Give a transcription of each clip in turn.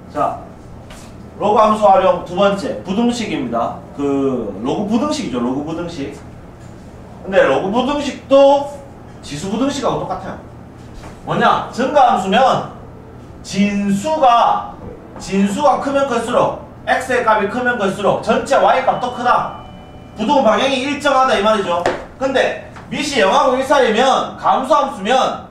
자, 로그 함수 활용 두 번째 부등식입니다. 그 로그 부등식이죠. 로그 부등식. 근데 로그 부등식도 지수 부등식하고 똑같아요. 뭐냐? 증가 함수면 진수가 크면 클수록 x의 값이 크면 클수록 전체 y 값도 크다. 부동 방향이 일정하다 이 말이죠. 근데 밑이 0하고 1 사이면 감수함수면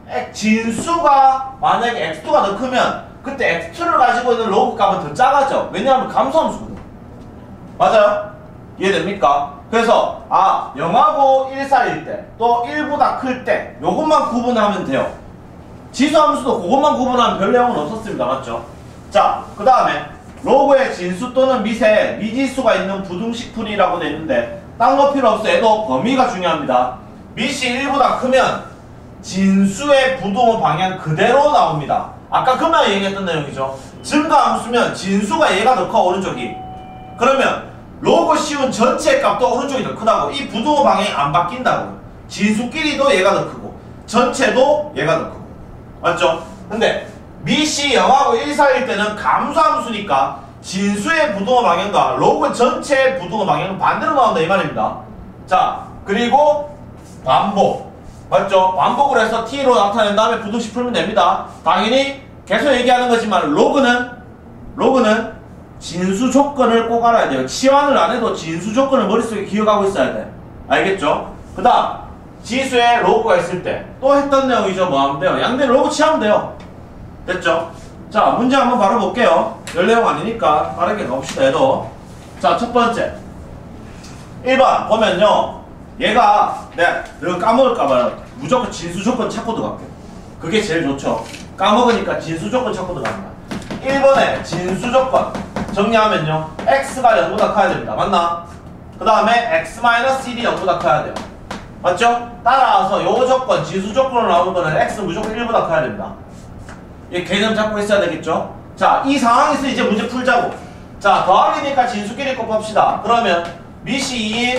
진수가 만약에 x2가 더 크면 그때 x2를 가지고 있는 로그 값은 더 작아져. 왜냐하면 감수함수거든. 맞아요? 이해됩니까? 그래서 0하고 1 사이일 때 또 1보다 클 때 요것만 구분하면 돼요. 지수함수도 그것만 구분하면 별 내용은 없었습니다. 맞죠? 자, 그 다음에 로그의 진수 또는 밑에 미지수가 있는 부등식풀이라고 되어 있는데 딴 거 필요 없어. 얘도 범위가 중요합니다. 밑이 1보다 크면 진수의 부동호 방향 그대로 나옵니다. 아까 금방 얘기했던 내용이죠. 증가함수면 진수가 얘가 더 커, 오른쪽이. 그러면 로그 씌운 전체 값도 오른쪽이 더 크다고. 이 부동호 방향이 안 바뀐다고. 진수끼리도 얘가 더 크고 전체도 얘가 더 크고. 맞죠? 근데 밑이 0하고 1 사이일 때는 감수함수니까 진수의 부동호 방향과 로그 전체의 부동호 방향은 반대로 나온다 이 말입니다. 자, 그리고 반복. 맞죠? 반복을 해서 t로 나타낸 다음에 부등식 풀면 됩니다. 당연히 계속 얘기하는 거지만 로그는 진수 조건을 꼭 알아야 돼요. 치환을 안 해도 진수 조건을 머릿속에 기억하고 있어야 돼. 알겠죠? 그 다음 지수에 로그가 있을 때 또 했던 내용이죠. 뭐 하면 돼요? 양대 로그 취하면 돼요. 됐죠? 자, 문제 한번 바로 볼게요. 열 내용 아니니까 빠르게 가봅시다. 얘도. 자, 첫 번째 1번 보면요, 얘가 내가 까먹을까봐 무조건 진수 조건 찾고 들어갈게요. 그게 제일 좋죠. 까먹으니까 진수 조건 찾고 들어갑니다. 1번에 진수 조건 정리하면요, x가 0보다 커야 됩니다. 맞나? 그 다음에 x-1이 0보다 커야 돼요. 맞죠? 따라서 요 조건, 진수 조건으로 나오는 거는 x는 무조건 1보다 커야 됩니다. 이 개념 잡고 있어야 되겠죠? 자, 이 상황에서 이제 문제 풀자고. 자, 더하기니까 진수끼리 곱합시다. 그러면 밑이 2인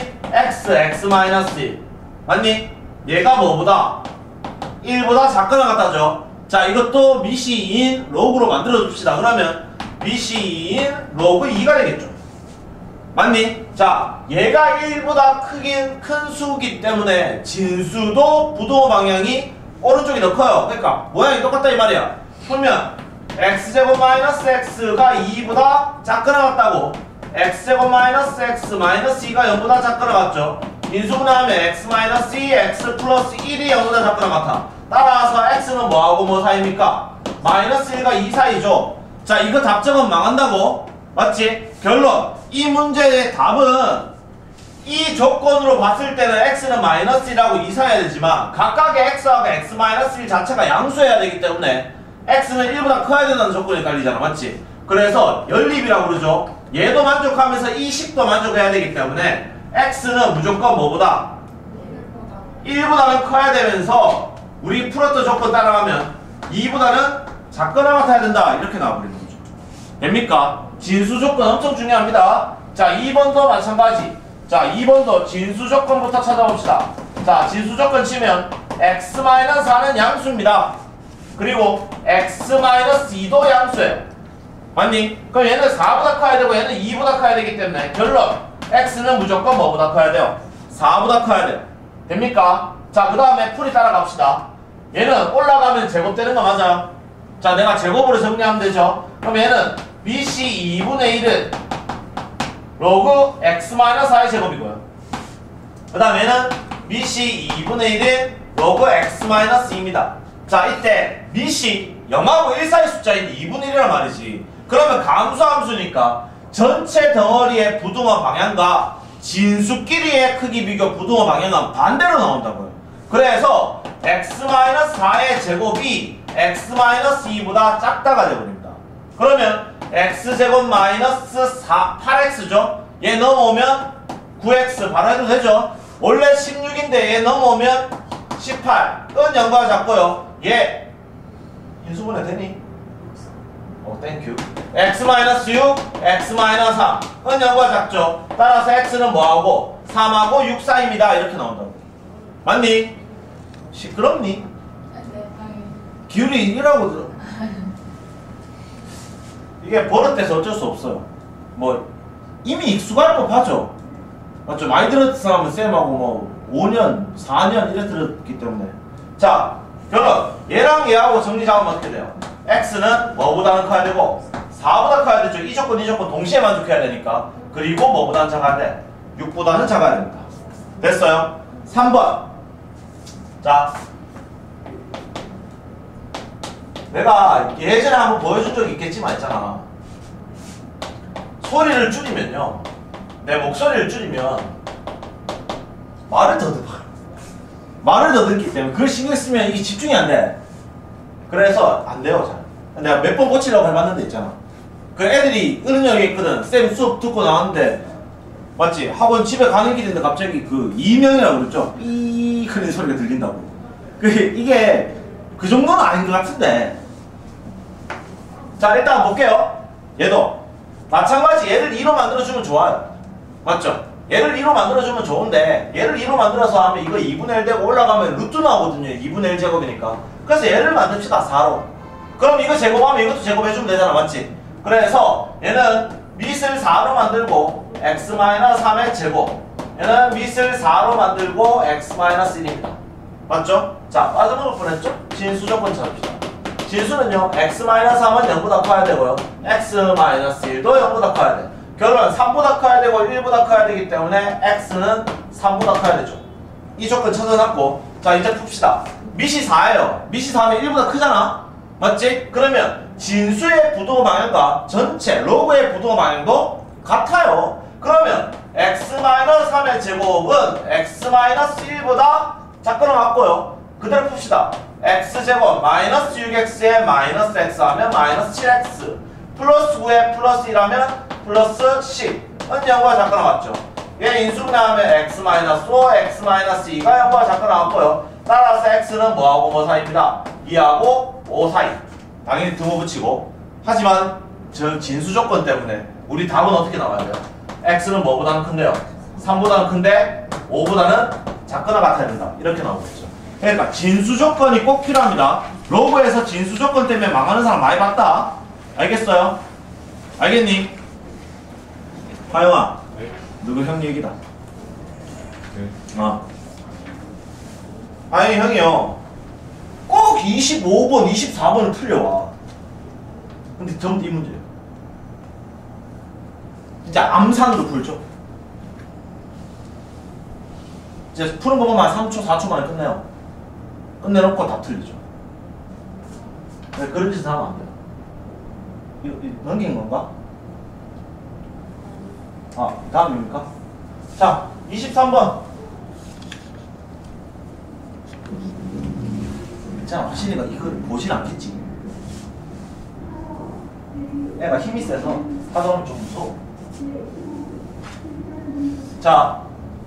x-1 맞니? 얘가 뭐보다? 1보다 작거나 같다죠? 자, 이것도 밑이 2인 로그로 만들어 줍시다. 그러면 밑이 2인 로그 2가 되겠죠? 맞니? 자, 얘가 1보다 큰 수기 때문에 진수도 부동호 방향이 오른쪽이 더 커요. 그러니까 모양이 똑같다 이 말이야. 풀면 x제곱 마이너스 x가 2보다 작거나 같다고. x제곱 마이너스 x 마이너스 2가 0보다 작거나 같죠. 인수분해하면 x 마이너스 2, x 플러스 1이 0보다 작거나 같아. 따라서 x는 뭐하고 뭐 사이입니까? 마이너스 1과 2 사이죠. 자, 이거 답정은 망한다고? 맞지? 결론, 이 문제의 답은 이 조건으로 봤을 때는 x는 마이너스 1하고 2 사야 되지만 각각의 x하고 x 마이너스 1 자체가 양수해야 되기 때문에 x는 1보다 커야 된다는 조건이 깔리잖아. 맞지? 그래서 연립이라고 그러죠. 얘도 만족하면서 이 식도 만족해야 되기 때문에 x는 무조건 뭐보다? 1보다는 커야 되면서 우리 풀었던 조건 따라가면 2보다는 작거나 같아야 된다. 이렇게 나와버리는 거죠. 됩니까? 진수 조건 엄청 중요합니다. 자, 2번도 마찬가지. 자, 2번도 진수 조건부터 찾아봅시다. 자, 진수 조건 치면 x-4는 양수입니다. 그리고 x-2도 양수예요. 맞니? 그럼 얘는 4보다 커야 되고 얘는 2보다 커야 되기 때문에 결론, x는 무조건 뭐보다 커야 돼요? 4보다 커야 돼요. 됩니까? 자, 그 다음에 풀이 따라갑시다. 얘는 올라가면 제곱되는 거 맞아요? 자, 내가 제곱으로 정리하면 되죠? 그럼 얘는 bc 2분의 1은 로그 x-4의 제곱이고요. 그 다음 얘는 bc 2분의 1은 로그 x-2입니다. 자, 이때 bc 0하고 1 사이 숫자인 2분의 1이란 말이지. 그러면 감수함수니까 전체 덩어리의 부등호 방향과 진수끼리의 크기 비교 부등호 방향은 반대로 나온다고요. 그래서 x-4의 제곱이 x-2보다 작다가 되어버립니다. 그러면 x제곱 마이너스 8x죠? 얘 넘어오면 9x 바로 해도 되죠? 원래 16인데 얘 넘어오면 18. 은 0과 작고요. 얘 인수분해 되니? 땡큐. x-6, x-3. 은 0과 작죠? 따라서 x는 뭐하고? 3하고 6 사이입니다. 이렇게 나온다고. 맞니? 시끄럽니? 네, 당연히. 기울이 1하고 들어. 이게 버릇돼서 어쩔 수 없어요. 뭐 이미 익숙할 법하죠. 맞죠? 많이 들었으면 쌤하고 뭐 5년, 4년 이래 들었기 때문에. 자, 결론. 얘랑 얘하고 정리 잡으면 어떻게 돼요? x는 뭐보다는 커야 되고 4보다 커야 되죠. 이 조건 동시에 만족해야 되니까. 그리고 뭐보다는 작아야 돼? 6보다는 작아야 됩니다. 됐어요? 3번. 자, 내가 예전에 한번 보여준 적이 있겠지만 있잖아. 소리를 줄이면요, 내 목소리를 줄이면 말을 더 듣기 때문에 그걸 신경 쓰면 이게 집중이 안 돼. 그래서 안 돼요. 잘. 내가 몇 번 고치려고 해봤는데 있잖아. 그 애들이 은은역에 있거든. 쌤 수업 듣고 나왔는데 맞지? 학원 집에 가는 길인데 갑자기 그 이명이라고 그랬죠? 삐 그런 소리가 들린다고. 이게 그 정도는 아닌 것 같은데. 자, 일단 볼게요. 얘도 마찬가지. 얘를 2로 만들어주면 좋아요. 맞죠? 얘를 2로 만들어주면 좋은데 얘를 2로 만들어서 하면 이거 2분의 1 되고 올라가면 루트 나오거든요. 2분의 1 제곱이니까. 그래서 얘를 만듭시다. 4로. 그럼 이거 제곱하면 이것도 제곱해주면 되잖아. 맞지? 그래서 얘는 밑을 4로 만들고 x-3의 제곱, 얘는 밑을 4로 만들고 x-1입니다. 맞죠? 자, 빠져먹을 뻔했죠? 진수 조건 찾읍시다. 진수는요, x-3은 0보다 커야 되고요, x-1도 0보다 커야 돼. 결론 3보다 커야 되고 1보다 커야 되기 때문에 x는 3보다 커야 되죠. 이 조건 찾아놨고, 자, 이제 풉시다. 밑이 4예요. 밑이 4면 1보다 크잖아? 맞지? 그러면 진수의 부등호 방향과 전체 로그의 부등호 방향도 같아요. 그러면 x-3의 제곱은 x-1보다 작거나 같고요. 그대로 풉시다. x제곱 마이너스 6x에 마이너스 x 하면 마이너스 7x 플러스 9에 플러스 1하면 플러스 10은 0과 작거나 같죠. 얘 인수분해하면 x-5, x-2가 0과 작거나 같고요. 따라서 x는 뭐하고 뭐 사이입니다. 2하고 5 사이. 당연히 등호 붙이고. 하지만 저 진수 조건 때문에 우리 답은 어떻게 나와야 돼요? x는 뭐보다는 큰데요? 3보다는 큰데 5보다는 작거나 같아야 된다. 이렇게 나오겠죠. 그러니까 진수 조건이 꼭 필요합니다. 로그에서 진수 조건 때문에 망하는 사람 많이 봤다. 알겠어요? 알겠니? 화영아, 네. 누구 형 얘기다. 네. 아니 형이요, 꼭 25번, 24번을 풀려와. 근데 전부 이 문제예요. 진짜 암산으로 풀죠. 이제 푸는 거 보면 3초, 4초 만에 끝내요. 끝내놓고 다 틀리죠. 그런 짓을 하면 안 돼요. 이거 넘긴 건가? 아, 다음입니까? 자, 23번. 자, 확실히가 이걸 보진 않겠지. 애가 힘이 세서 하다 보면 좀 무서워. 자,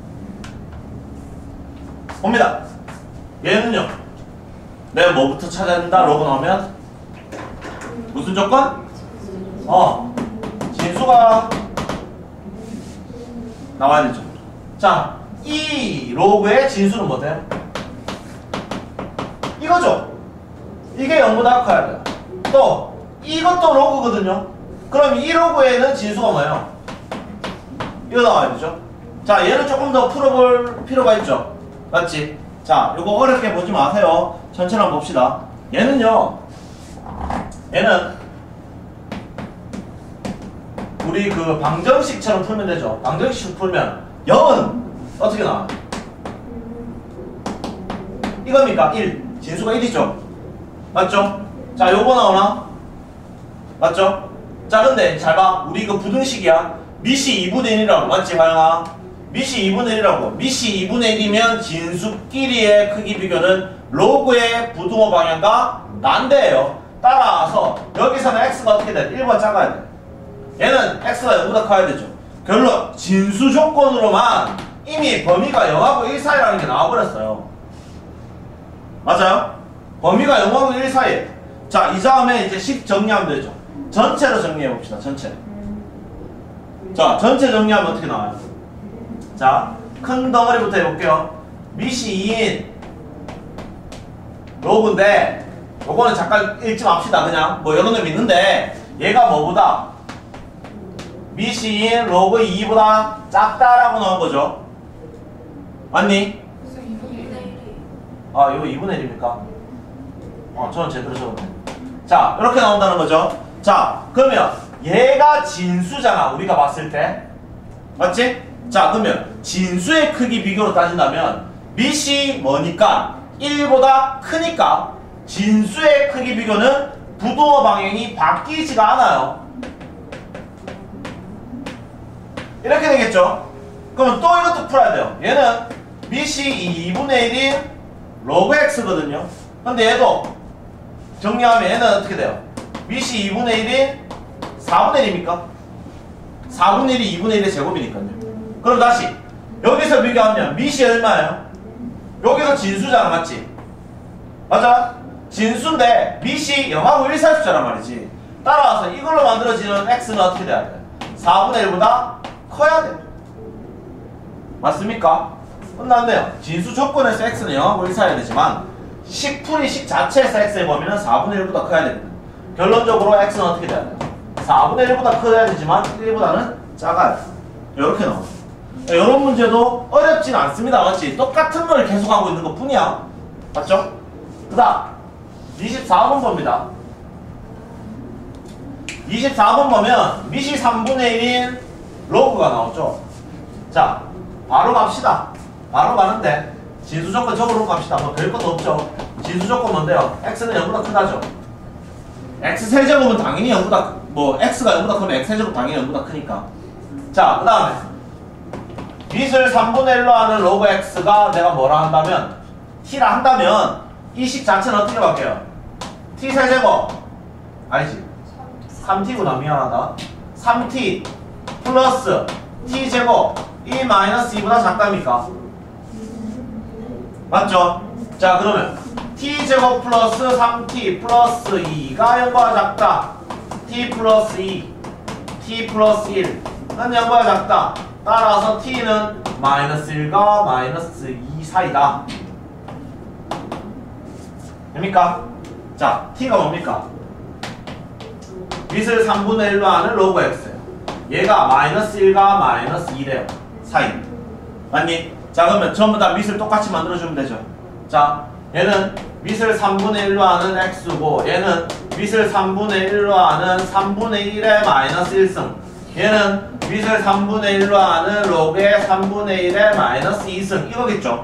봅니다. 얘는요, 내가 뭐부터 찾아야 된다? 로그 나오면 무슨 조건? 진수가 나와야 되죠. 자, 이 로그의 진수는 뭐 돼요? 이거죠. 이게 0보다 커야 돼요. 또 이것도 로그거든요. 그럼 이 로그에는 진수가 뭐예요? 이거 나와야 되죠. 자, 얘는 조금 더 풀어볼 필요가 있죠. 맞지? 자, 이거 어렵게 보지 마세요. 전체를 한번 봅시다. 얘는요, 얘는 우리 그 방정식처럼 풀면 되죠. 방정식으로 풀면 0은 어떻게 나와요? 이겁니까? 1. 진수가 1이죠. 맞죠? 자, 요거 나오나? 맞죠? 자, 근데 잘 봐. 우리 이거 부등식이야. 밑이 2분의 1이라고. 맞지, 화영아? 밑이 2분의 1이라고. 밑이 2분의 1이면 진수끼리의 크기 비교는 로그의 부등호 방향과 난대예요. 따라서 여기서는 x가 어떻게 돼? 1번 작아야 돼. 얘는 x가 0보다 커야 되죠. 결론, 진수 조건으로만 이미 범위가 0하고 1 사이라는 게 나와버렸어요. 맞아요? 범위가 0하고 1 사이. 자, 이 다음에 이제 식 정리하면 되죠. 전체로 정리해봅시다. 전체. 자, 전체 정리하면 어떻게 나와요? 자, 큰 덩어리부터 해볼게요. 밑이 2인 로그인데 요거는 잠깐 읽지 맙시다. 그냥 뭐 여러 놈 있는데 얘가 뭐보다? 미시인 로그 2보다 작다라고 나온 거죠. 맞니? 아, 이거 2분의 1입니까? 저는 제대로 적었네. 자, 이렇게 나온다는 거죠. 자, 그러면 얘가 진수잖아, 우리가 봤을 때. 맞지? 자, 그러면 진수의 크기 비교로 따진다면 밑이 뭐니까? 1보다 크니까 진수의 크기 비교는 부동호 방향이 바뀌지가 않아요. 이렇게 되겠죠? 그러면 또 이것도 풀어야 돼요. 얘는 밑이 2분의 1인 로그 x거든요. 근데 얘도 정리하면 얘는 어떻게 돼요? 밑이 2분의 1인 4분의 1입니까? 4분의 1이 2분의 1의 제곱이니까요. 그럼 다시 여기서 비교하면 밑이 얼마예요? 여기서 진수잖아, 맞지? 맞아? 진수인데 밑이 0하고 1 사이 숫자란 말이지. 따라서 이걸로 만들어지는 x는 어떻게 돼야 돼? 4분의 1보다 커야 돼. 맞습니까? 끝났네요. 진수 조건에서 x는 0하고 1 사이야 되지만 식풀이 식 자체에서 x의 범위는 4분의 1보다 커야 됩니다. 결론적으로 x는 어떻게 돼야 돼요? 4분의 1보다 커야 되지만 1보다는 작아요. 이렇게 나와요. 이런 문제도 어렵진 않습니다. 맞지? 똑같은 걸 계속하고 있는 것 뿐이야. 맞죠? 그 다음 24번 봅니다. 24번 보면 밑이 3분의 1인 로그가 나오죠. 자, 바로 갑시다. 바로 가는데 진수 조건 적어놓고 갑시다. 뭐 별것도 없죠. 진수 조건 뭔데요? x는 0보다 크다죠. x 세제곱은 당연히 0보다 x가 0보다 크면 x 세제곱 당연히 0보다 크니까. 자, 그 다음에 밑을 3분의 1로 하는 로그 x가 내가 뭐라 한다면 t라 한다면 이 식 자체는 어떻게 바뀌어요? t 세제곱 아니지 3t구나. 미안하다. 3t 플러스 t제곱 이 마이너스 2보다 작답니까? 맞죠? 자, 그러면 t제곱 플러스 3t 플러스 2가 0보다 작다. t 플러스 2 t 플러스 1은 0보다 작다. 따라서 t는 마이너스 1과 마이너스 2 사이다. 됩니까? 자, t가 뭡니까? 밑을 3분의 1로 하는 로그 x예요. 얘가 마이너스 1과 마이너스 2래요. 사이. 맞니? 자, 그러면 전부 다 밑을 똑같이 만들어주면 되죠. 자, 얘는 밑을 3분의 1로 하는 x고 얘는 밑을 3분의 1로 하는 3분의 1의 마이너스 1승. 얘는 밑을 3분의 1로 하는 로그의 3분의 1의 마이너스 2승. 이거겠죠?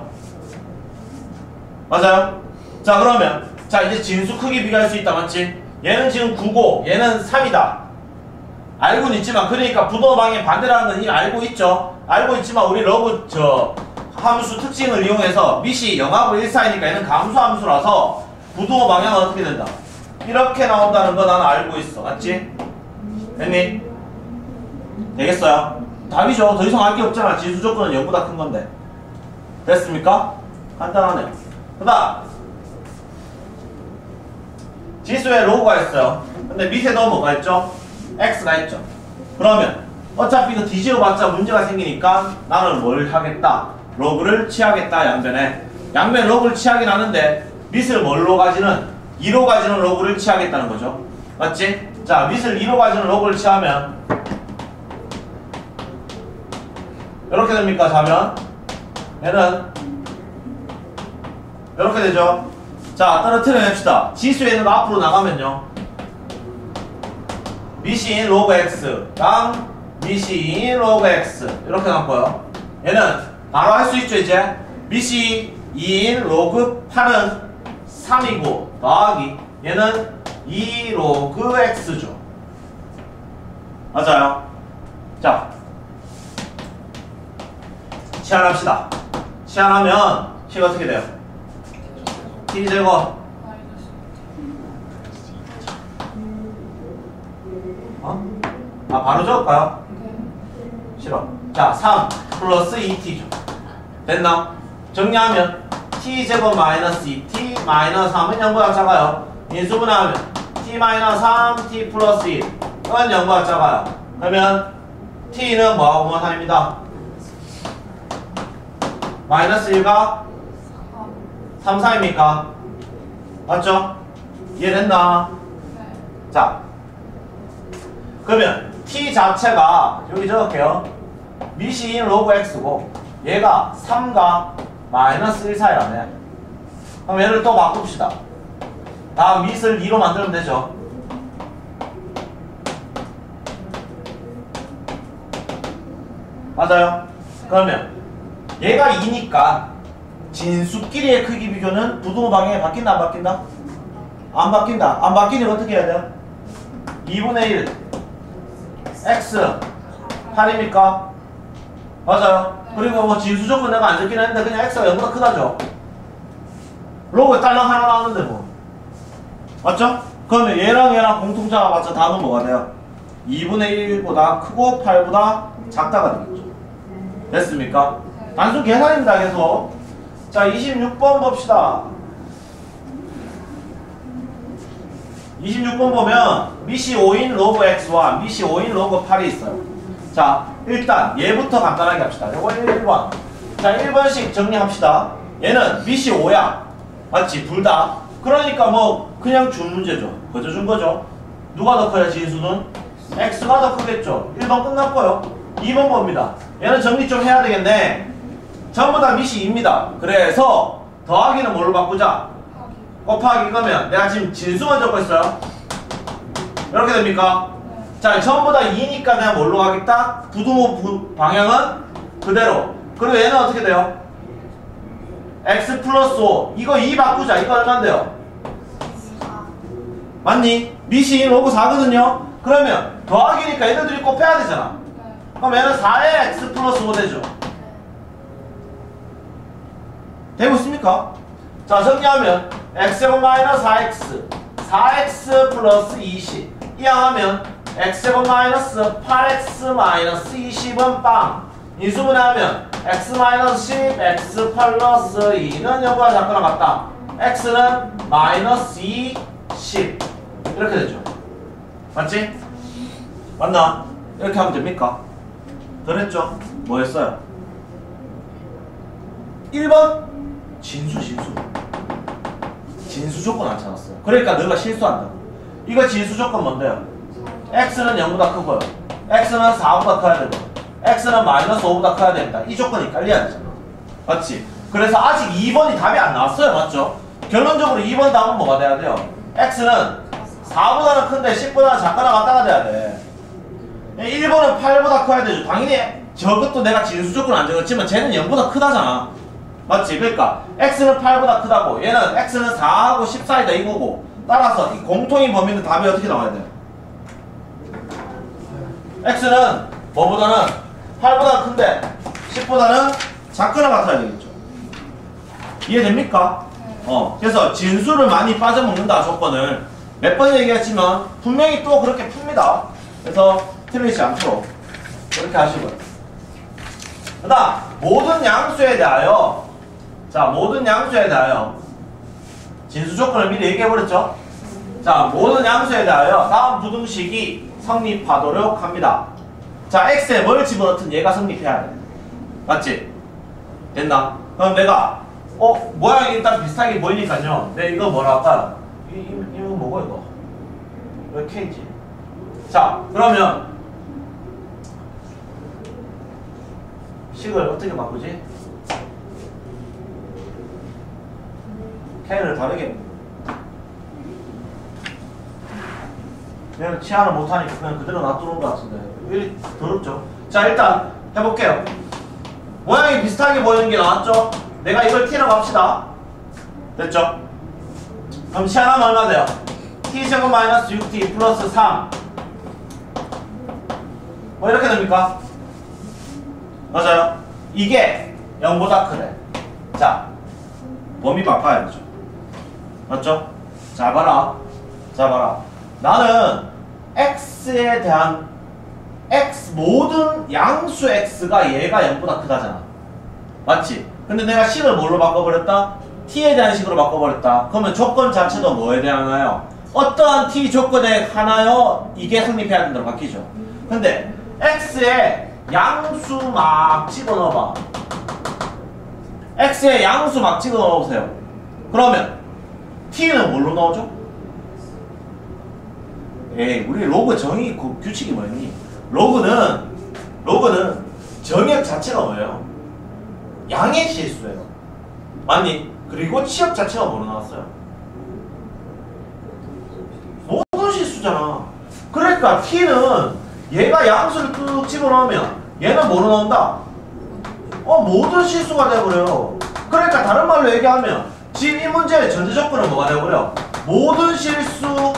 맞아요? 자, 그러면 자, 이제 진수 크기 비교할 수 있다. 맞지? 얘는 지금 9고 얘는 3이다. 알고는 있지만 그러니까 부동호 방향 반대라는 건 이미 알고 있죠? 알고 있지만 우리 러브 함수 특징을 이용해서 밑이 0하고 1 사이니까 얘는 감소함수라서 부동호 방향은 어떻게 된다? 이렇게 나온다는 거 나는 알고 있어. 맞지? 됐니? 되겠어요? 답이죠. 더 이상 알 게 없잖아. 진수 조건은 0보다 큰 건데. 됐습니까? 간단하네요. 그 다음 지수에 로그가 있어요. 근데 밑에도 뭐가 있죠? x가 있죠. 그러면 어차피 이거 뒤집어봤자 문제가 생기니까 나는 뭘 하겠다? 로그를 취하겠다. 양변에 로그를 취하긴 하는데 밑을 뭘로 가지는? 2로 가지는 로그를 취하겠다는 거죠. 맞지? 자, 밑을 2로 가지는 로그를 취하면 이렇게 됩니까? 자면 얘는 이렇게 되죠. 자, 떨어뜨려 냅시다. 지수에는 앞으로 나가면요 밑인 로그 x랑 밑인 로그 x 이렇게 나왔고요. 얘는 바로 할 수 있죠. 이제 밑이 2인 로그 8은 3이고 더하기 얘는 2 로그 x죠. 맞아요. 자, 치환합시다. 치환하면 식이 어떻게 돼요? t제곱 바로 적을까요? 싫어. 자, 3 플러스 2t죠. 됐나? 정리하면 t제곱 마이너스 2t 마이너스 3은 0보다 작아요. 인수분해하면 t 마이너스 3 t 플러스 1 이건 0보다 작아요. 그러면 t는 뭐하고 뭐 사입니다. 마이너스 1과 3 사이입니까? 맞죠? 이해됐나? 자, 그러면 t 자체가 여기 적을게요. 미시인 로그 x고 얘가 3과 마이너스 1 사이라네. 그럼 얘를 또 바꿉시다. 다음 밑을 2로 만들면 되죠. 맞아요. 그러면 얘가 2니까 진수끼리의 크기 비교는 부등호 방향이 바뀐다 안 바뀐다? 안 바뀐다. 안 바뀌니 어떻게 해야 돼요? 2분의 1 x 8입니까? 맞아요. 그리고 뭐 진수 조건 내가 안 적긴 했는데 그냥 x가 0보다 크다죠. 로그에 딸랑 하나 나오는데 뭐. 맞죠? 그러면 얘랑 공통자가 맞죠? 답은 뭐가 돼요? 2분의 1보다 크고 8보다 작다가 되겠죠. 됐습니까? 단순 계산입니다. 계속. 자, 26번 봅시다. 26번 보면 미시 5인 로그 x와 미시 5인 로그 8이 있어요. 자, 일단 얘부터 간단하게 합시다. 요거 1번. 자, 1번씩 정리합시다. 얘는 미시 5야. 맞지? 둘 다. 그러니까 뭐 그냥 준 문제죠. 그저 준 거죠. 누가 더 커야 진수는? x가 더 크겠죠. 1번 끝났고요. 2번 봅니다. 얘는 정리 좀 해야 되겠네. 전부 다 미시 2입니다. 그래서 더하기는 뭘로 바꾸자? 곱하기. 그러면 내가 지금 진수만 적고 있어요. 이렇게 됩니까? 자, 전부 다 2니까 내가 뭘로 가겠다? 부등호 방향은 그대로. 그리고 얘는 어떻게 돼요? x 플러스 5. 이거 2 바꾸자. 이거 얼마인데요? 맞니? 미시 로그 4거든요? 그러면 더하기니까 얘네들이 곱해야 되잖아. 그럼 얘는 4에 x 플러스 5 되죠. 되고 있습니까? 자, 정리하면 x제곱 마이너스 4x 4x 플러스 20 이항하면 x제곱 마이너스 8x 마이너스 20은 빵. 인수분해하면 x 마이너스 10 x 플러스 2는 0보다 작거나 같다. x는 마이너스 2 10 이렇게 되죠. 맞지? 맞나? 이렇게 하면 됩니까? 그랬죠? 뭐 했어요? 1번 진수 조건 안 찾았어요. 그러니까 너가 실수한다. 이거 진수 조건 뭔데요? x는 0보다 크고요. x는 4보다 커야 되고 x는 마이너스 5보다 커야 됩니다. 이 조건이 깔려야 되잖아. 맞지? 그래서 아직 2번이 답이 안 나왔어요. 맞죠? 결론적으로 2번 답은 뭐가 돼야 돼요? x는 4보다는 큰데 10보다는 작거나 같다가 돼야 돼. 1번은 8보다 커야 되죠. 당연히 저것도 내가 진수 조건 안 적었지만 쟤는 0보다 크다잖아. 맞지? 그러니까 x는 8보다 크다고 얘는 x는 4하고 10 사이다 이거고 따라서 이 공통인 범위는 답이 어떻게 나와야 돼요? x는 뭐보다는 8보다 큰데 10보다는 작거나 같아야 되겠죠. 이해됩니까? 그래서 진수를 많이 빠져먹는다 조건을 몇 번 얘기했지만 분명히 또 그렇게 풉니다. 그래서 틀리지 않도록 그렇게 하시고요. 그 다음 모든 양수에 대하여 자, 모든 양수에 대하여 진수 조건을 미리 얘기해버렸죠? 자, 모든 양수에 대하여 다음 부등식이 성립하도록 합니다. 자, x에 뭘 집어넣든 얘가 성립해야 돼. 맞지? 됐나? 그럼 내가 모양이 일단 비슷하게 보이니까요. 내 이거 뭐라 할까요? 이거 뭐고 이거? 왜 K지? 자, 그러면 식을 어떻게 바꾸지? K를 다르게 얘는 치환을 못하니까 그냥 그대로 놔두는 것 같은데 왜 더럽죠? 자, 일단 해볼게요. 모양이 비슷하게 보이는 게 나왔죠? 내가 이걸 T라고 합시다. 됐죠? 그럼 치환하면 얼마 돼요? T제곱 마이너스 6T 플러스 3 뭐 이렇게 됩니까? 맞아요? 이게 0보다 크래. 자, 범위 바꿔야 되죠. 맞죠? 잘 봐라. 잘 봐라. 나는 x에 대한 모든 양수 x가 얘가 0보다 크다잖아. 맞지? 근데 내가 식을 뭘로 바꿔버렸다? t에 대한 식으로 바꿔버렸다. 그러면 조건 자체도 뭐에 대하나요? 어떠한 t 조건에 하나요? 이게 성립해야 된다고 바뀌죠. 근데 x에 양수 막 집어넣어봐. x에 양수 막 집어넣어보세요. 그러면 t는 뭘로 나오죠? 우리 로그 정의 규칙이 뭐니? 로그는 정역 자체가 뭐예요? 양의 실수예요. 맞니? 그리고 치역 자체가 뭐로 나왔어요? 모든 실수잖아. 그러니까 t는 얘가 양수를 뚝 집어넣으면 얘는 뭐로 나온다? 모든 실수가 되어버려요. 그러니까 다른 말로 얘기하면 지금 이 문제의 전제 조건은 뭐가 되어버려? 모든 실수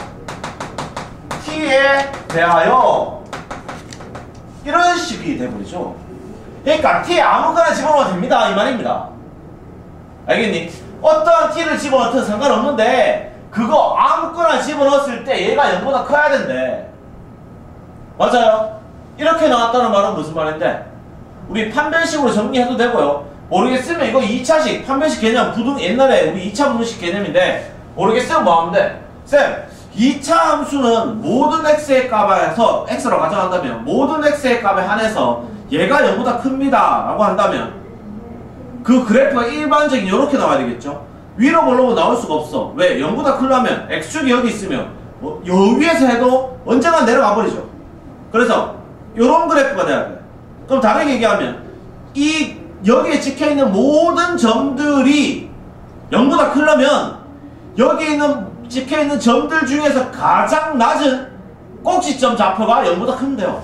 t에 대하여 이런 식이 돼버리죠. 그러니까 t에 아무거나 집어넣어도 됩니다 이 말입니다. 알겠니? 어떠한 t를 집어넣든 상관없는데 그거 아무거나 집어넣었을 때 얘가 0보다 커야 된대. 맞아요? 이렇게 나왔다는 말은 무슨 말인데 우리 판별식으로 정리해도 되고요. 모르겠으면 이거 2차식 판별식 개념 옛날에 우리 2차 부등식 개념인데 모르겠으면 뭐 하면 돼? 쌤 2차 함수는 모든 x의 값에서 x로 가정한다면 모든 x의 값에 한해서 얘가 0보다 큽니다 라고 한다면 그 그래프가 일반적인 이렇게 나와야 되겠죠. 위로 보려고 나올 수가 없어. 왜? 0보다 크려면 x축이 여기 있으면 여 위에서 해도 언젠가 내려가 버리죠. 그래서 요런 그래프가 돼야 돼. 그럼 다르게 얘기하면 여기에 찍혀있는 모든 점들이 0보다 크려면 여기 찍혀있는 점들 중에서 가장 낮은 꼭지점 좌표가 0보다 크면 돼요.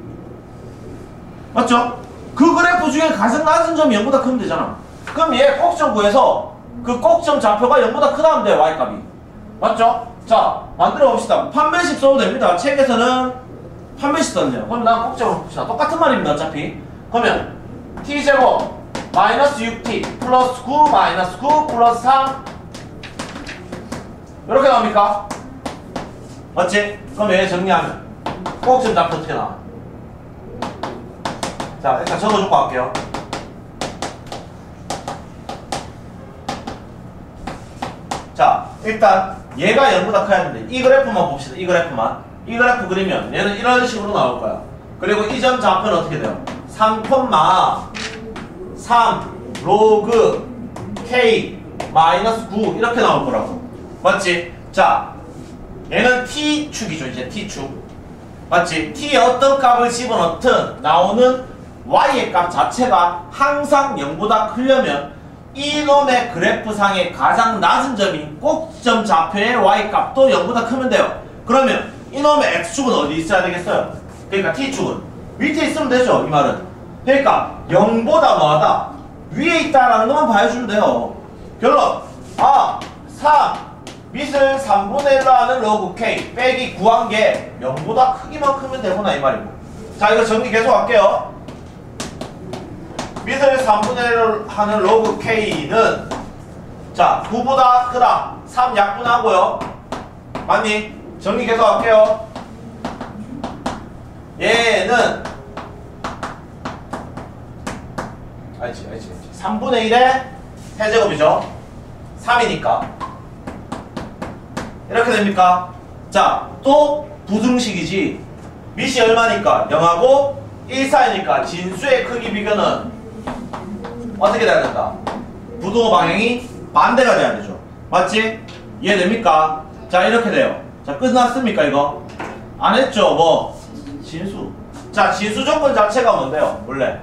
맞죠? 그 그래프 중에 가장 낮은 점이 0보다 크면 되잖아. 그럼 얘 꼭지점 구해서 그 꼭지점 좌표가 0보다 크다 하면 돼요. y값이. 맞죠? 자 만들어 봅시다. 판별식 써도 됩니다. 책에서는 판별식 썼네요. 그럼 난 꼭지점을 봅시다. 똑같은 말입니다. 어차피. 그러면 t제곱 마이너스 6t 플러스 9 마이너스 9 플러스 3 이렇게 나옵니까? 맞지? 그럼 얘 정리하면 꼭지점 좌표 어떻게 나와? 자 일단 적어주고 갈게요. 자 일단 얘가 0보다 커야 되는데 이 그래프만 봅시다. 이 그래프 그리면 얘는 이런 식으로 나올 거야. 그리고 이 점 좌표는 어떻게 돼요? 3, 3 로그 k 마이너스 9 이렇게 나올 거라고. 맞지? 자 얘는 t축이죠. 이제 t축. 맞지? t에 어떤 값을 집어넣든 나오는 y의 값 자체가 항상 0보다 크려면 이놈의 그래프상의 가장 낮은 점인 꼭지점 좌표의 y값도 0보다 크면 돼요. 그러면 이놈의 x축은 어디 있어야 되겠어요? 그러니까 t축은 밑에 있으면 되죠. 이 말은. 그러니까 0보다 뭐하다? 위에 있다라는 것만 봐주면 돼요. 결론 3 밑을 3분의 1로 하는 로그 k 빼기 구한 게 0보다 크기만 크면 되구나 이 말이고. 자 이거 정리 계속 할게요. 밑을 3분의 1로 하는 로그 k는 자 9보다 크다 3 약분하고요. 맞니? 정리 계속 할게요. 얘는 알지 3분의 1의 세제곱이죠. 3이니까 이렇게 됩니까? 자 또 부등식이지. 밑이 얼마니까 0하고 1 사이니까 진수의 크기 비교는 어떻게 돼야 된다? 부등호 방향이 반대가 돼야 되죠. 맞지? 이해됩니까? 자 이렇게 돼요. 자 끝났습니까 이거? 안 했죠? 뭐? 진수. 자 진수 조건 자체가 뭔데요? 원래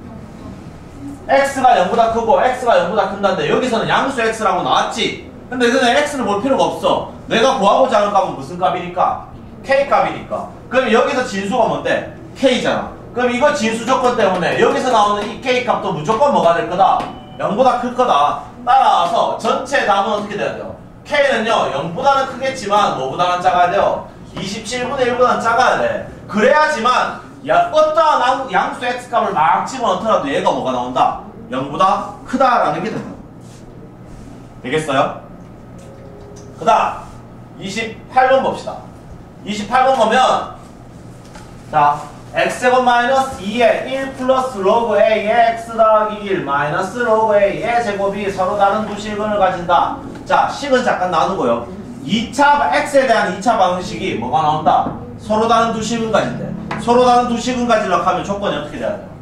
x가 0보다 크고 x가 0보다 큰다는데 여기서는 양수 x라고 나왔지. 근데 그냥 x를 볼 필요가 없어. 내가 구하고자 하는 값은 무슨 값이니까? k 값이니까. 그럼 여기서 진수가 뭔데? k잖아. 그럼 이거 진수 조건 때문에 여기서 나오는 이 k 값도 무조건 뭐가 될 거다? 0보다 클 거다. 따라서 전체 답은 어떻게 돼야 돼요? k는요 0보다는 크겠지만 뭐보다는 작아야 돼요? 27분의 1보다는 작아야 돼. 그래야지만 어떠한 양수 x 값을 막 집어넣더라도 얘가 뭐가 나온다? 0보다 크다라는 게 된다. 되겠어요? 그 다음 28번 봅시다. 28번 보면 자 x제곱 마이너스 2에 1 플러스 로그 a의 x 더하기 1 마이너스 로그 a의 제곱이 서로 다른 두 실근을 가진다. 자 식은 잠깐 나누고요. 2차 x에 대한 2차 방정식이 뭐가 나온다? 서로 다른 두 식은 가진대. 서로 다른 두 식은 가지려고 하면 조건이 어떻게 돼야 돼요?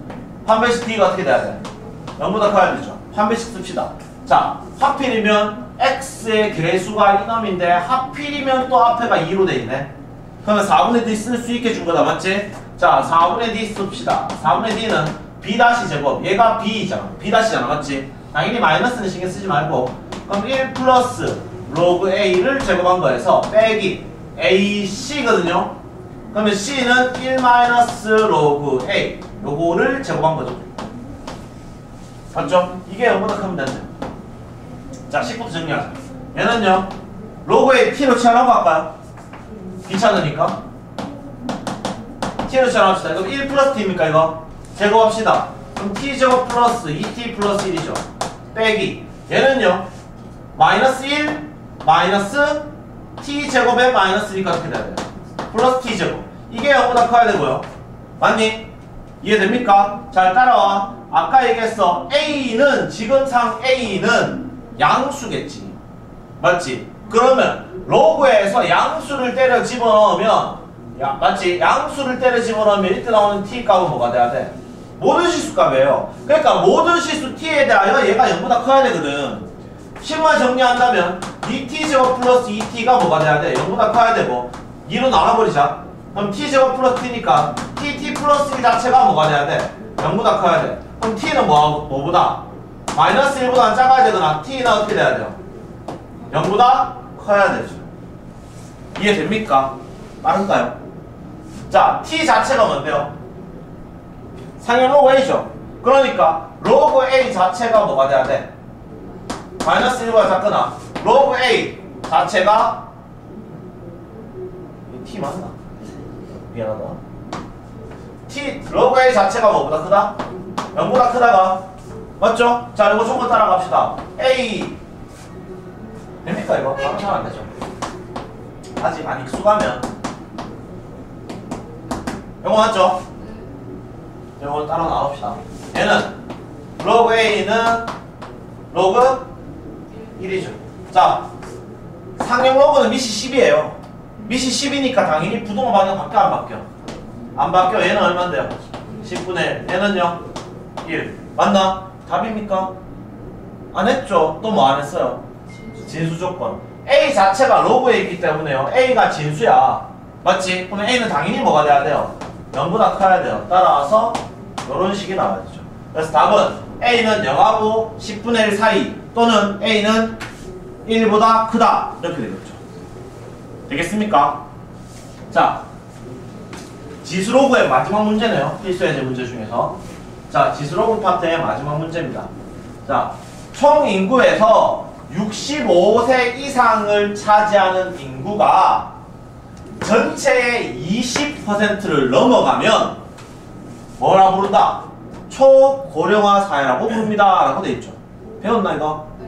판별식 d가 어떻게 돼야 돼? 0보다 커야 되죠. 판별식 씁시다. 자 하필이면 x의 괴수가 이놈인데 하필이면 또 앞에가 2로 돼 있네. 그러면 4분의 d 쓸 수 있게 준 거다, 맞지? 자, 4분의 d 씁시다. 4분의 d는 b 다시 제곱. 얘가 b잖아. b 다시잖아, 맞지? 당연히 마이너스는 신경 쓰지 말고. 그럼 1 플러스 로그 a를 제곱한 거에서 빼기 ac거든요. 그러면 c는 1 마이너스 로그 a. 요거를 제곱한 거죠. 맞죠? 이게 0보다 크면 된대. 자, 10부터 정리하자. 얘는요, 로그 a t로 치환하고 할까요? 귀찮으니까. t로 치환합시다. 그럼 1 플러스 t입니까, 이거? 제곱합시다. 그럼 t제곱 플러스 2t 플러스 1이죠. 빼기. 얘는요, 마이너스 1, 마이너스 t제곱에 마이너스 1이 어떻게 돼야 돼요? 플러스 t제곱. 이게 0보다 커야 되고요. 맞니? 이해됩니까? 잘 따라와. 아까 얘기했어. A는, 지금상 A는 양수겠지. 맞지? 그러면 로그에서 양수를 때려 집어넣으면, 맞지? 양수를 때려 집어넣으면 이때 나오는 t 값은 뭐가 돼야 돼? 모든 시수 값이에요. 그러니까 모든 시수 t에 대하여 얘가 0보다 커야 되거든. 식만 정리한다면 2t제곱 플러스 2t가 뭐가 돼야 돼? 0보다 커야 되고 2로 나눠버리자. 그럼 t제곱 플러스 t니까 t 플러스 1 자체가 뭐가 돼야 돼? 0보다 커야 돼. 그럼 t는 뭐보다? 마이너스 1보다 작아야 되거나 t는 어떻게 돼야 돼요? 0보다 커야 되죠. 이해됩니까? 빠른가요? 자, t 자체가 뭔데요? 상형 로그 a죠. 그러니까 로그 a 자체가 뭐가 돼야 돼? 마이너스 1보다 작거나 로그 a 자체가 t 맞나? 미안하다. t 로그 a 자체가 뭐보다 크다? 0보다 크다가 맞죠? 자, 이거 조금 따라갑시다. a 됩니까 이거? 바로 잘 안되죠. 아직 안 익숙하면 이거 맞죠? 이거 따라 나옵시다. 얘는 로그 a는 로그 1이죠. 자, 상형 로그는 밑이 10이에요. 밑이 10이니까 당연히 부동호 방향 바뀌어 안 바뀌어? 안 바뀌어. 얘는 얼만데요? 10분의 1. 얘는요? 1. 맞나? 답입니까? 안 했죠? 또 뭐 안 했어요? 진수 조건. A 자체가 로그에 있기 때문에요. A가 진수야. 맞지? 그러면 A는 당연히 뭐가 돼야 돼요? 0보다 커야 돼요. 따라와서 이런 식이 나와야죠. 그래서 답은 A는 0하고 10분의 1 사이 또는 A는 1보다 크다. 이렇게 되겠죠. 되겠습니까? 자, 지수로그의 마지막 문제네요. 필수예제 문제 중에서. 자, 지수로그 파트의 마지막 문제입니다. 자, 총 인구에서 65세 이상을 차지하는 인구가 전체의 20%를 넘어가면 뭐라 부른다? 초고령화 사회라고 부릅니다. 라고 돼 있죠. 배웠나 이거? 네.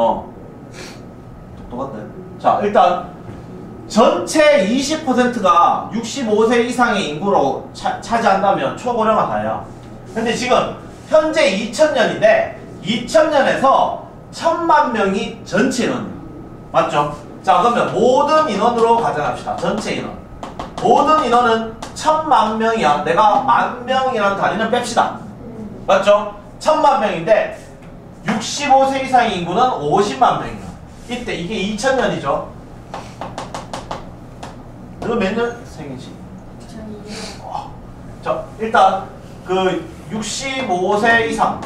똑똑한데. 자, 일단 전체 20%가 65세 이상의 인구로 차지한다면 초고령화 사회야. 근데 지금 현재 2000년인데 2000년에서 1000만 명이 전체 인원이야. 맞죠? 자, 그러면 모든 인원으로 가정합시다. 전체 인원. 모든 인원은 1000만 명이야. 내가 만 명이라는 단위는 뺍시다. 맞죠? 1000만 명인데 65세 이상의 인구는 50만 명이야. 이때 이게 2000년이죠. 너 몇 년 생이지? 2002년. 자, 일단 그 65세 이상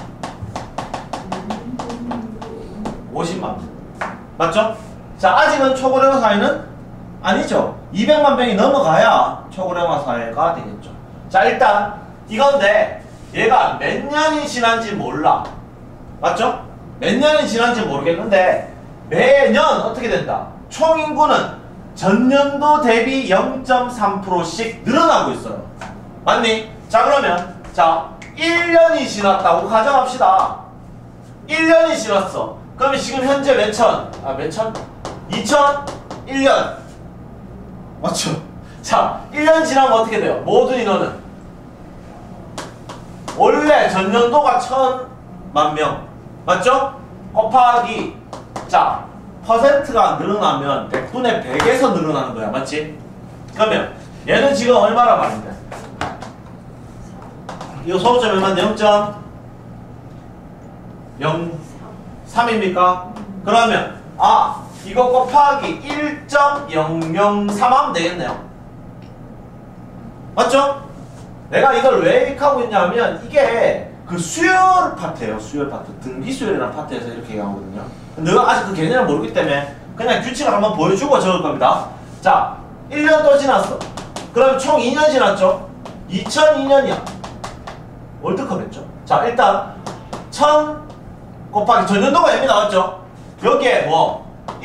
50만 명. 맞죠? 자, 아직은 초고령화 사회는 아니죠. 200만 명이 넘어가야 초고령화 사회가 되겠죠. 자, 일단 이건데 얘가 몇 년이 지난지 몰라. 맞죠? 몇 년이 지난지 모르겠는데 매년 어떻게 된다? 총 인구는 전년도 대비 0.3%씩 늘어나고 있어요. 맞니? 자, 그러면 자 1년이 지났다고 가정합시다. 1년이 지났어. 그러면 지금 현재 몇 천? 2001년. 맞죠? 자, 1년 지나면 어떻게 돼요? 모든 인원은 원래 전년도가 1000만 명. 맞죠? 곱하기 자, 퍼센트가 늘어나면 100분의 100에서 늘어나는 거야. 맞지? 그러면 얘는 지금 얼마나 많은데? 이거 소수점 얼마인데? 0.03입니까? 그러면 아, 이거 곱하기 1.003 하면 되겠네요. 맞죠? 내가 이걸 왜 이렇게 하고 있냐면 이게 그 수열 파트예요. 수열 파트. 등비 수열이라는 파트에서 이렇게 얘기하거든요. 너가 아직 그 개념을 모르기 때문에 그냥 규칙을 한번 보여주고 적을 겁니다. 자, 1년 또 지났어. 그럼 총 2년 지났죠? 2002년이야. 월드컵 했죠? 자, 일단 1000 곱하기 전년도가 여기 나왔죠? 여기에 뭐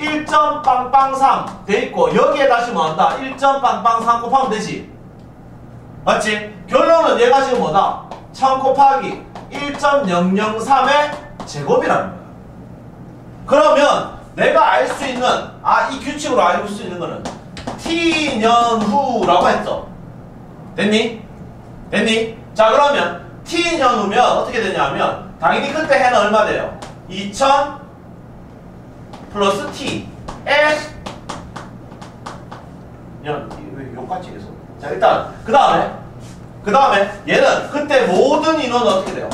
1.빵빵3 돼있고 여기에 다시 뭐 한다? 1.빵빵3 곱하면 되지. 맞지? 결론은 얘가 지금 뭐다? 1000 곱하기 1.003의 제곱이라는 거야. 그러면 내가 알 수 있는 이 규칙으로 알고 수 있는 거는 t년 후라고 했어. 됐니? 됐니? 자, 그러면 t년 후면 어떻게 되냐면 당연히 그때 해는 얼마 돼요? 2000 플러스 t에 년, 왜 욕같이 계속. 자, 일단 그 다음에 얘는 그때 모든 인원은 어떻게 돼요?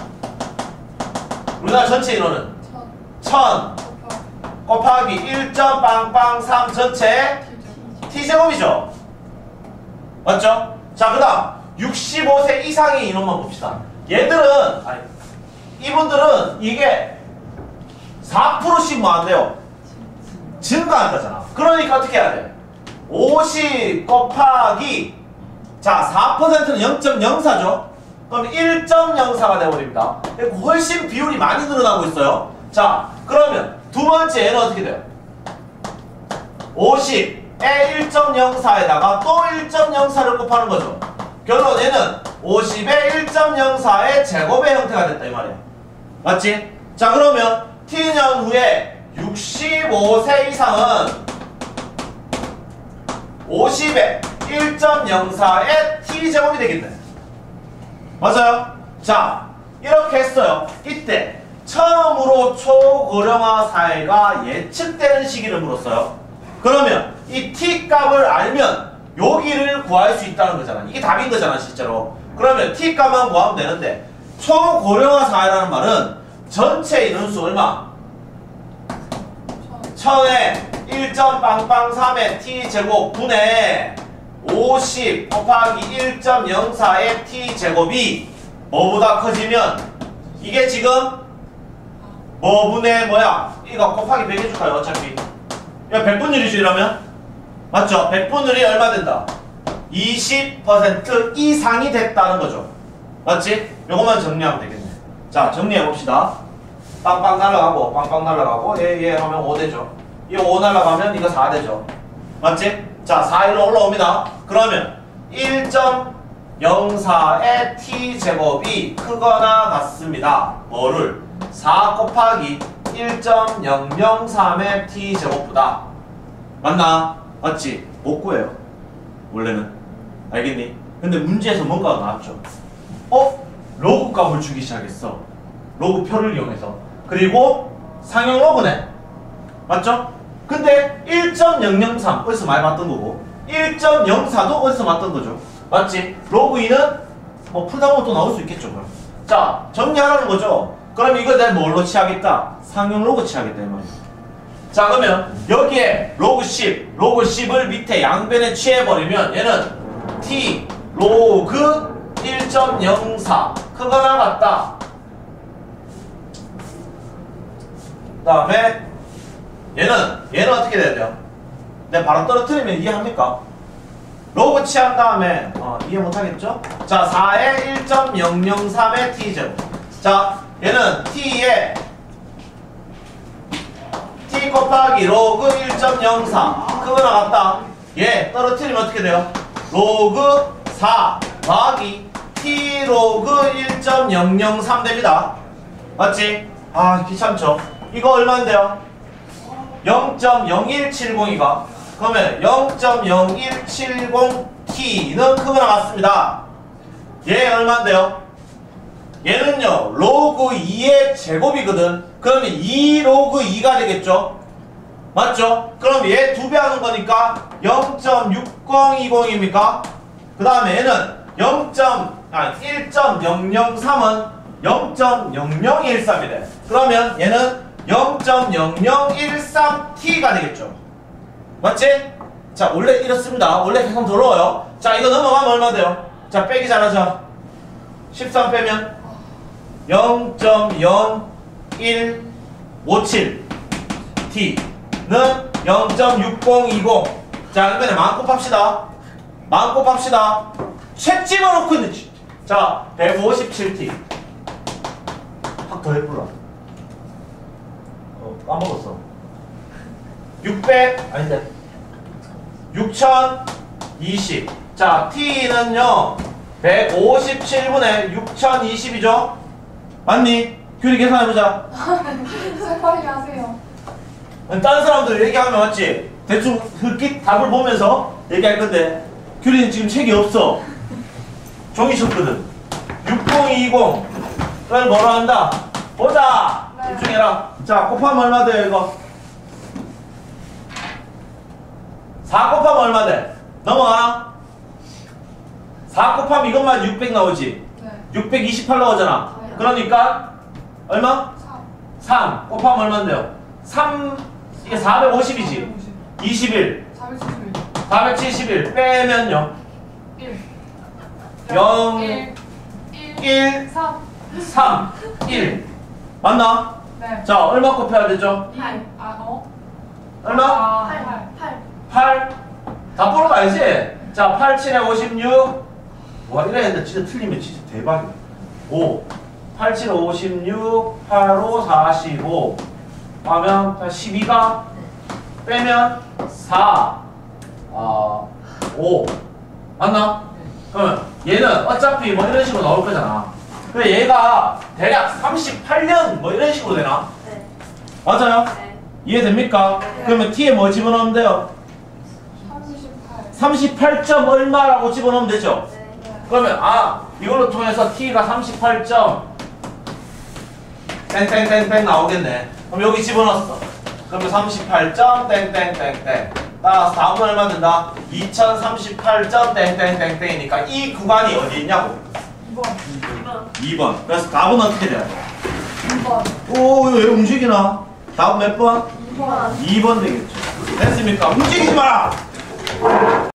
우리나라 전체 인원은 1000 곱하기 1.빵빵3 전체 t제곱이죠. 맞죠? 자, 그 다음 65세 이상의 인원만 봅시다. 얘들은 이분들은 이게 4%씩 뭐 안 돼요? 증가한다잖아. 그러니까 어떻게 해야 돼? 50 곱하기 자 4%는 0.04죠. 그럼 1.04가 되어버립니다. 훨씬 비율이 많이 늘어나고 있어요. 자, 그러면 두 번째 얘는 어떻게 돼요? 50에 1.04에다가 또 1.04를 곱하는 거죠. 결론 얘는 50에 1.04의 제곱의 형태가 됐다 이 말이야. 맞지? 자, 그러면 t년 후에 65세 이상은 50에 1.04의 t제곱이 되겠네. 맞아요? 자, 이렇게 했어요. 이때 처음으로 초고령화 사회가 예측되는 시기를 물었어요. 그러면 이 t 값을 알면 여기를 구할 수 있다는 거잖아. 이게 답인 거잖아 실제로. 그러면 t 값만 구하면 되는데 초고령화 사회라는 말은 전체 인원수 얼마? 1000에 1.빵빵3의 t제곱 분의 50 곱하기 1.04의 t제곱이 뭐보다 커지면 이게 지금 뭐분의 뭐야? 이거 곱하기 100 해줄까요? 어차피 이거 100분율이죠 이러면? 맞죠? 100분율이 얼마 된다? 20% 이상이 됐다는 거죠. 맞지? 요것만 정리하면 되겠네. 자, 정리해봅시다. 빵빵 날아가고 빵빵 날아가고 예 하면 5 되죠. 이거 5 날아가면 이거 4 되죠. 맞지? 자, 4위로 올라옵니다. 그러면 1.04의 t제곱이 크거나 같습니다. 뭐를? 4 곱하기 1.003의 t제곱보다. 맞나? 맞지? 못 구해요. 원래는. 알겠니? 근데 문제에서 뭔가가 나왔죠. 로그 값을 주기 시작했어. 로그 표를 이용해서. 그리고 상용 로그네. 맞죠? 근데 1.003 어디서 많이 봤던 거고 1.04도 어디서 봤던 거죠. 맞지? 로그 2는 뭐 풀다 보면 또 나올 수 있겠죠. 그럼. 자, 정리하라는 거죠. 그럼 이거 내가 뭘로 취하겠다? 상용 로그 취하겠다 이 말이야. 자, 그러면 여기에 로그 10, 로그 10을 밑에 양변에 취해버리면 얘는 t 로그 1.04 크거나 같다. 그 다음에 얘는 어떻게 돼야 돼요? 내가 바로 떨어뜨리면 이해합니까? 로그 취한 다음에 이해 못하겠죠? 자, 4에 1.003의 t제곱. 자, 얘는 t에 t 곱하기 로그 1.04 크거나 같다. 얘 떨어뜨리면 어떻게 돼요? 로그 4 더하기 t 로그 1.003 됩니다. 맞지? 귀찮죠? 이거 얼마인데요? 0.0170이가 그러면 0.0170t는 크거나 같습니다. 얘 얼마인데요? 얘는요 로그 2의 제곱이거든. 그러면 2 로그 2가 되겠죠? 맞죠? 그럼 얘 2배 하는 거니까 0.6020입니까? 그 다음에 얘는 1.003은 0.0013이래. 그러면 얘는 0.0013t가 되겠죠. 맞지? 자, 원래 이렇습니다. 원래 계속 더러워요. 자, 이거 넘어가면 얼마 돼요? 자, 빼기 잘하자. 13 빼면 0.0157t는 0.6020. 자, 그러면 마음 곱합시다. 마음 곱합시다. 책 집어넣고 있는지. 자, 157t. 확 더 해볼라. 까먹었어. 600, 아닌데. 6020. 자, t는요, 157분의 6020이죠? 맞니? 규리 계산해보자. 빨리 하세요. 다른 사람들 얘기하면 맞지? 대충 흑깃 답을 보면서 얘기할 건데, 규리는 지금 책이 없어. 종이 쳤거든. 6020. 그걸 뭐라 한다? 보자! 네. 집중해라. 자, 곱하면 얼마 돼요, 이거? 4 곱하면 얼마 돼? 넘어가나? 4 곱하면 이것만 600 나오지? 네. 628 나오잖아. 네. 그러니까 얼마? 3. 3 곱하면 얼마인데요? 3 이게 450이지? 21 471. 471 빼면요 1. 0 1. 1 3. 3 1 맞나? 네. 자, 얼마 곱해야 되죠? 2. 얼마? 아, 8. 8 다 보러 가야지. 자, 8 7에 56 와, 이래 했는데 진짜 틀리면 진짜 대박이야. 5 8 7에 56 8 5 45 하면 12가 빼면 4 5 맞나? 그러면 얘는 어차피 뭐 이런 식으로 나올 거잖아. 근데 얘가 대략 38년 뭐 이런 식으로 되나? 네. 맞아요? 네. 이해됩니까? 네. 그러면 t에 뭐 집어넣으면 돼요? 38. 38점 얼마라고 집어넣으면 되죠? 네. 네. 그러면 이걸로 통해서 t가 38점 땡땡땡땡 나오겠네. 그럼 여기 집어넣었어. 그러면 38점 땡땡땡땡 따라서 다음은 얼마 된다? 2038점 땡땡땡땡이니까 이 구간이 어디 있냐고? 2번. 2번. 그래서 답은 어떻게 돼요? 2번. 오, 이거 왜 움직이나? 답은 몇 번? 2번. 2번 되겠죠. 됐습니까? 움직이지 마라!